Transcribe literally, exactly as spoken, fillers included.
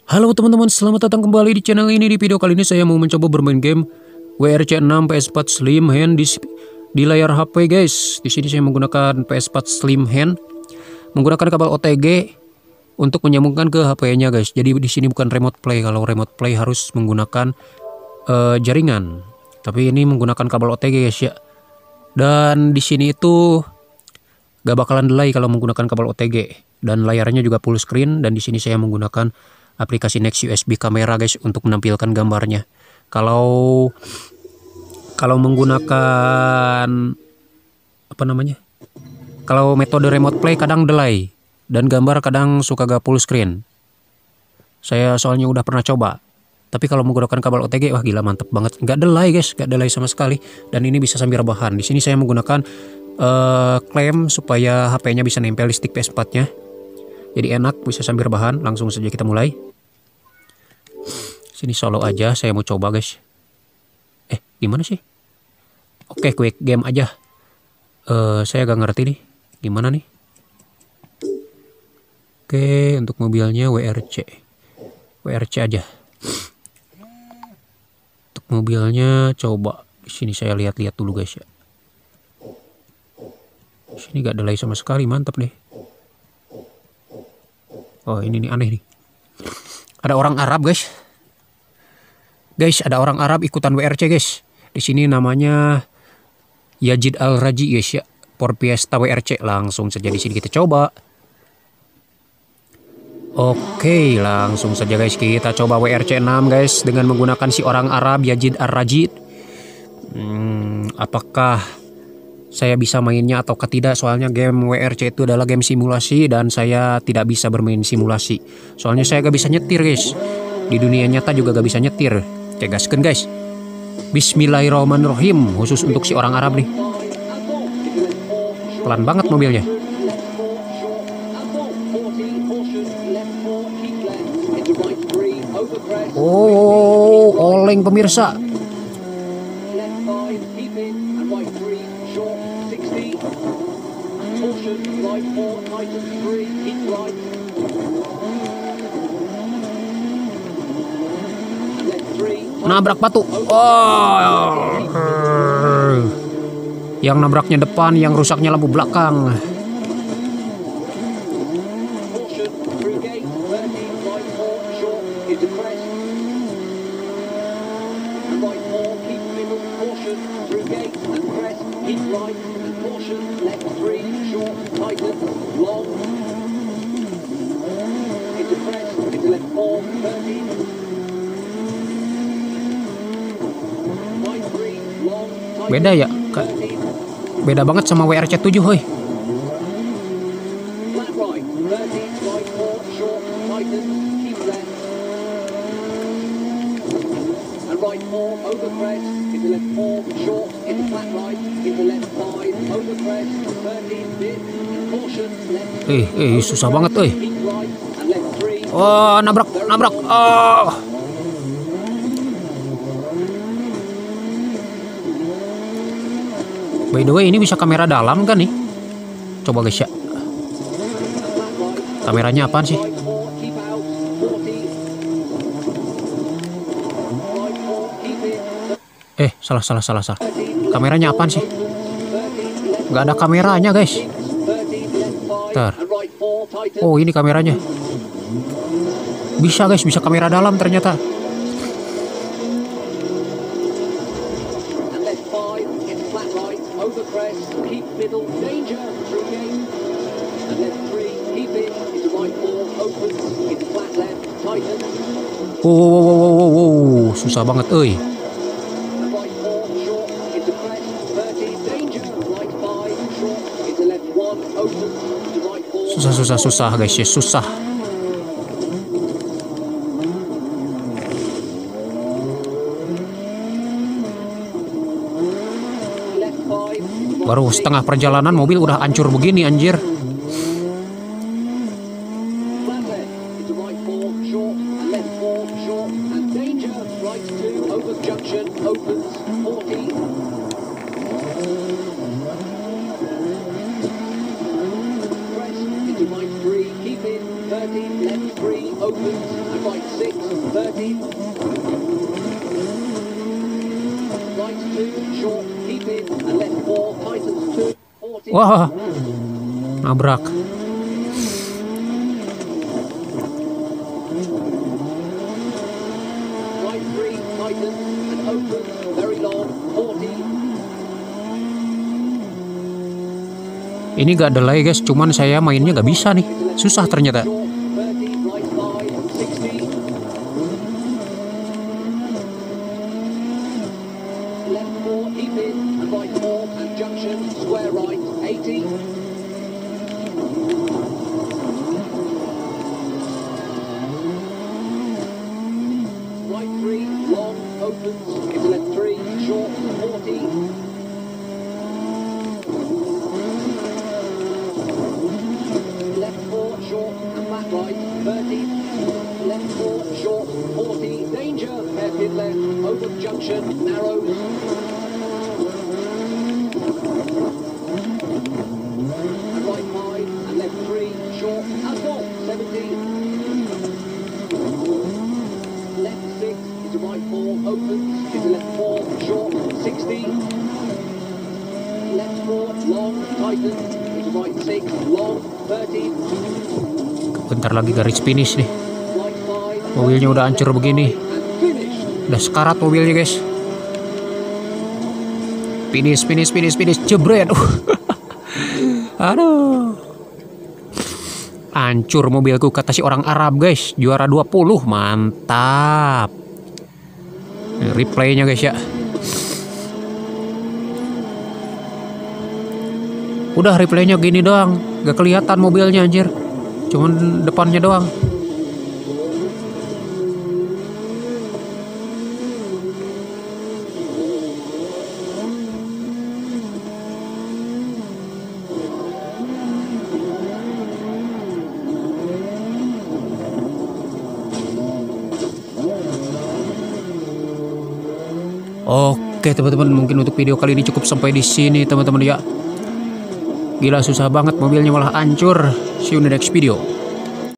Halo teman-teman, selamat datang kembali di channel ini. Di video kali ini saya mau mencoba bermain game W R C enam P S empat Slim Hand di, di layar H P, guys. Di sini saya menggunakan P S empat Slim Hand, menggunakan kabel O T G untuk menyambungkan ke H P-nya, guys. Jadi di sini bukan remote play. Kalau remote play harus menggunakan uh, jaringan, tapi ini menggunakan kabel O T G, guys ya. Dan di sini itu gak bakalan delay kalau menggunakan kabel O T G, dan layarnya juga full screen. Dan di sini saya menggunakan aplikasi Next U S B Camera, guys, untuk menampilkan gambarnya. Kalau kalau menggunakan apa namanya? Kalau metode remote play kadang delay dan gambar kadang suka gak full screen. Saya soalnya udah pernah coba. Tapi kalau menggunakan kabel O T G, wah gila, mantep banget. Gak delay, guys, gak delay sama sekali. Dan ini bisa sambil rebahan. Di sini saya menggunakan uh, klem supaya H P-nya bisa nempel di stick P S empat-nya. Jadi enak, bisa sambil rebahan. Langsung saja kita mulai. Sini solo aja, saya mau coba, guys. Eh, gimana sih? Oke, quick game aja. Uh, saya gak ngerti nih, gimana nih? Oke, untuk mobilnya W R C. W R C aja. Untuk mobilnya coba. Di sini saya lihat-lihat dulu, guys ya. Di sini gak delay sama sekali, mantap nih. Oh, ini nih aneh nih. Ada orang Arab, guys. Guys, ada orang Arab ikutan W R C, guys. Di sini namanya Yazid Al-Raji, guys ya. For Fiesta W R C. Langsung saja di sini kita coba. Oke, langsung saja, guys, kita coba W R C enam, guys, dengan menggunakan si orang Arab Yazid Al-Raji. Hmm, apakah saya bisa mainnya ataukah tidak? Soalnya game W R C itu adalah game simulasi dan saya tidak bisa bermain simulasi. Soalnya saya gak bisa nyetir, guys. Di dunia nyata juga gak bisa nyetir. Oke, gaskeun, guys. Bismillahirrahmanirrahim. Khusus untuk si orang Arab nih. Pelan banget mobilnya. Oh, oleng pemirsa. Nabrak batu. Oh. Yang nabraknya depan, yang rusaknya lampu belakang. Beda ya, beda banget sama W R C tujuh, hoi. Eh, eh, susah banget, eh. Oh, nabrak, nabrak. Oh. By the way, ini bisa kamera dalam kan nih? Coba, guys ya. Kameranya apaan sih? Eh, salah, salah, salah, salah. Kameranya apaan sih? Gak ada kameranya, guys. Ntar. Oh, ini kameranya. Bisa, guys, bisa kamera dalam ternyata. Wow, wow, wow, wow, wow, wow. Susah banget, euy. Susah, susah, susah, guys ya, susah. Baru setengah perjalanan mobil udah hancur begini, anjir. Wah, nabrak. Ini gak delay guys, cuman saya mainnya gak bisa nih, susah ternyata. Bentar lagi garis finish nih. Mobilnya udah hancur begini. Udah sekarat mobilnya guys. Finish, finish, finish, finish. Jebret. Aduh. Hancur mobilku kata si orang Arab guys. Juara dua puluh. Mantap. Replaynya guys ya. Udah replaynya gini doang. Gak kelihatan mobilnya anjir. Cuman depannya doang. Oke teman-teman, mungkin untuk video kali ini cukup sampai di sini teman-teman ya. Gila susah banget mobilnya malah hancur. See you in the next video.